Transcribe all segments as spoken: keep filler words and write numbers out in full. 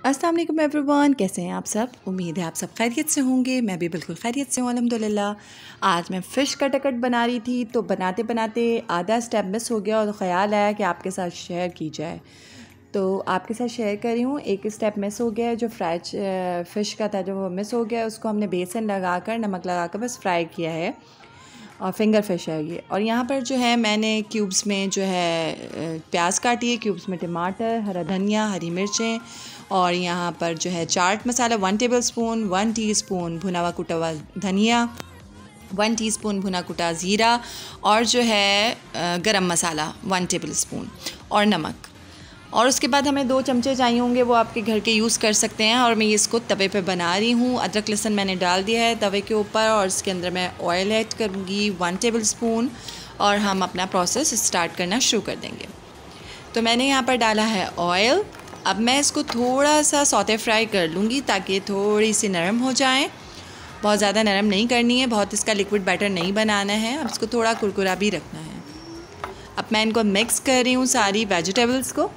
अस्सलाम वालेकुम एवरीवन, कैसे हैं आप सब। उम्मीद है आप सब खैरियत से होंगे। मैं भी बिल्कुल खैरियत से हूँ अल्हम्दुलिल्लाह। आज मैं फ़िश कटकट बना रही थी तो बनाते बनाते आधा स्टेप मिस हो गया और ख़्याल आया कि आपके साथ शेयर की जाए, तो आपके साथ शेयर कर रही हूँ। एक स्टेप मिस हो गया है, जो फ्राई फ़िश का था जो वो मिस हो गया, उसको हमने बेसन लगा कर नमक लगा कर बस फ्राई किया है और फिंगर फिश है ये। और यहाँ पर जो है मैंने क्यूब्स में जो है प्याज काटी है, क्यूब्स में टमाटर, हरा धनिया, हरी मिर्चें, और यहाँ पर जो है chaat masala one tablespoon, one teaspoon भुना हुआ कुटा हुआ धनिया, वन टीस्पून भुना कुटा ज़ीरा, और जो है गरम मसाला वन टेबल स्पून, और नमक। और उसके बाद हमें दो चमचे चाहिए होंगे, वो आपके घर के यूज़ कर सकते हैं। और मैं इसको तवे पे बना रही हूँ। अदरक लहसुन मैंने डाल दिया है तवे के ऊपर, और इसके अंदर मैं ऑयल ऐड करूँगी वन टेबल स्पून, और हम अपना प्रोसेस स्टार्ट करना शुरू कर देंगे। तो मैंने यहाँ पर डाला है ऑयल। अब मैं इसको थोड़ा सा सौते फ्राई कर लूँगी ताकि थोड़ी सी नरम हो जाए। बहुत ज़्यादा नरम नहीं करनी है, बहुत इसका लिक्विड बैटर नहीं बनाना है। अब इसको थोड़ा कुरकुरा भी रखना है। अब मैं इनको मिक्स कर रही हूँ सारी वेजिटेबल्स को।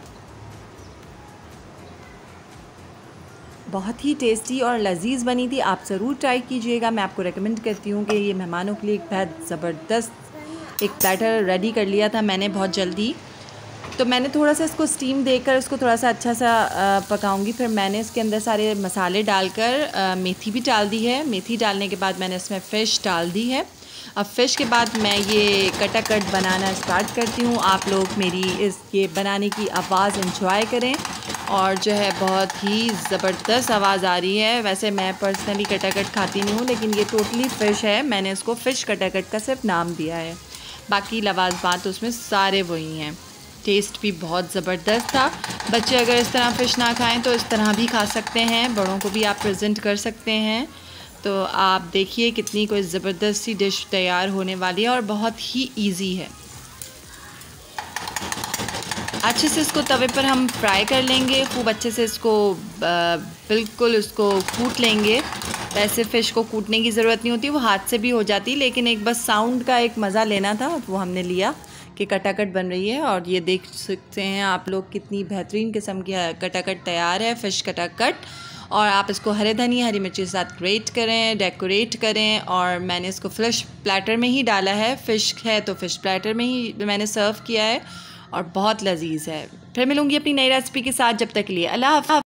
बहुत ही टेस्टी और लजीज बनी थी, आप ज़रूर ट्राई कीजिएगा। मैं आपको रेकमेंड करती हूँ कि ये मेहमानों के लिए एक बहुत ज़बरदस्त एक प्लेटर रेडी कर लिया था मैंने बहुत जल्दी। तो मैंने थोड़ा सा इसको स्टीम देकर इसको थोड़ा सा अच्छा सा पकाऊंगी। फिर मैंने इसके अंदर सारे मसाले डालकर मेथी भी डाल दी है। मेथी डालने के बाद मैंने इसमें फ़िश डाल दी है। अब फ़िश के बाद मैं ये कटाकट बनाना स्टार्ट करती हूँ। आप लोग मेरी इस ये बनाने की आवाज़ इंजॉय करें, और जो है बहुत ही ज़बरदस्त आवाज़ आ रही है। वैसे मैं पर्सनली कटाकट खाती नहीं हूँ, लेकिन ये टोटली फ़िश है, मैंने इसको फ़िश कटाकट का सिर्फ नाम दिया है, बाकी लवाज़मात उसमें सारे वही हैं। टेस्ट भी बहुत ज़बरदस्त था। बच्चे अगर इस तरह फ़िश ना खाएं तो इस तरह भी खा सकते हैं, बड़ों को भी आप प्रेजेंट कर सकते हैं। तो आप देखिए कितनी कोई ज़बरदस्त सी डिश तैयार होने वाली है, और बहुत ही इजी है। अच्छे से इसको तवे पर हम फ्राई कर लेंगे, खूब अच्छे से इसको बिल्कुल इसको कूट लेंगे। वैसे फ़िश को कूटने की ज़रूरत नहीं होती, वो हाथ से भी हो जाती, लेकिन एक बस साउंड का एक मज़ा लेना था, वो हमने लिया कि कटाकट बन रही है। और ये देख सकते हैं आप लोग कितनी बेहतरीन किस्म की कटाकट तैयार है, फ़िश कटाकट। और आप इसको हरे धनिया, हरी मिर्ची के साथ ग्रेट करें, डेकोरेट करें। और मैंने इसको फ़िश प्लेटर में ही डाला है, फ़िश है तो फ़िश प्लेटर में ही मैंने सर्व किया है, और बहुत लजीज है। फिर मिलूँगी अपनी नई रेसिपी के साथ, जब तक के लिए अल्लाह हाफ़िज़।